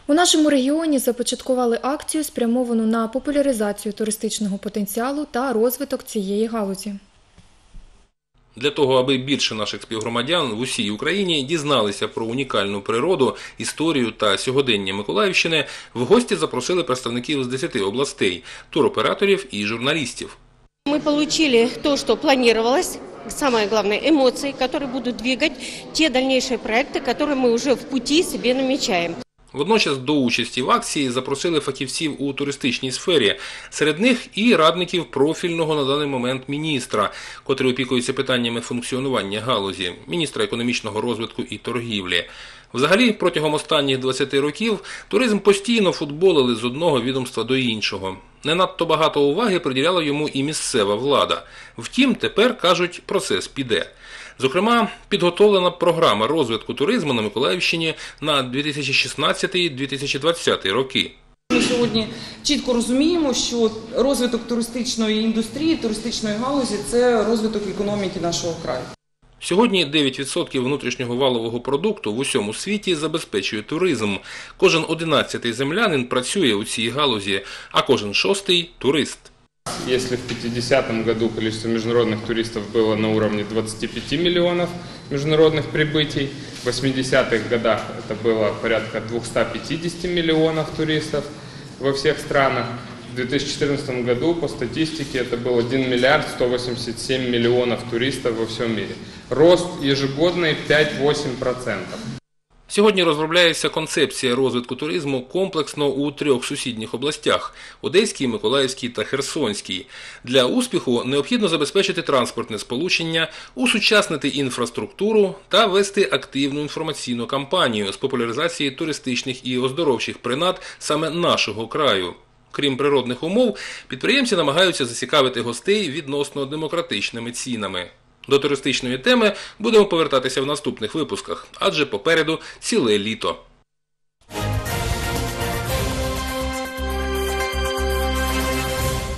У нашому регіоні започаткували акцію, спрямовану на популяризацію туристичного потенціалу та розвиток цієї галузі. Для того, аби більше наших співгромадян в усій Україні дізналися про унікальну природу, історію та сьогодення Миколаївщини, в гості запросили представників з 10 областей, туроператорів і журналістів. Мы получили то, что планировалось, самое главное, эмоции, которые будут двигать те дальнейшие проекты, которые мы уже в пути себе намечаем. Водночас до участі в акції запросили фахівців у туристичній сфері. Серед них і радників профільного на даний момент міністра, котрий опікується питаннями функціонування галузі, міністра економічного розвитку і торгівлі. Взагалі, протягом останніх 20 років туризм постійно футболили з одного відомства до іншого. Не надто багато уваги приділяла йому і місцева влада. Втім, тепер, кажуть, процес піде. Зокрема, підготовлена програма розвитку туризму на Миколаївщині на 2016-2020 роки. Ми сьогодні чітко розуміємо, що розвиток туристичної індустрії, туристичної галузі – це розвиток економіки нашого краю. Сьогодні 9% внутрішнього валового продукту в усьому світі забезпечує туризм. Кожен 11-й землянин працює у цій галузі, а кожен 6-й – турист. Если в 50-м году количество международных туристов было на уровне 25 миллионов международных прибытий, в 80-х годах это было порядка 250 миллионов туристов во всех странах. В 2014 году по статистике это был 1 миллиард 187 миллионов туристов во всем мире. Рост ежегодный 5-8%. Сьогодні розробляється концепція розвитку туризму комплексно у 3 сусідніх областях – Одеській, Миколаївській та Херсонській. Для успіху необхідно забезпечити транспортне сполучення, усучаснити інфраструктуру та вести активну інформаційну кампанію з популяризації туристичних і оздоровчих принад саме нашого краю. Крім природних умов, підприємці намагаються зацікавити гостей відносно демократичними цінами. До туристичної теми будемо повертатися в наступних випусках, адже попереду ціле літо.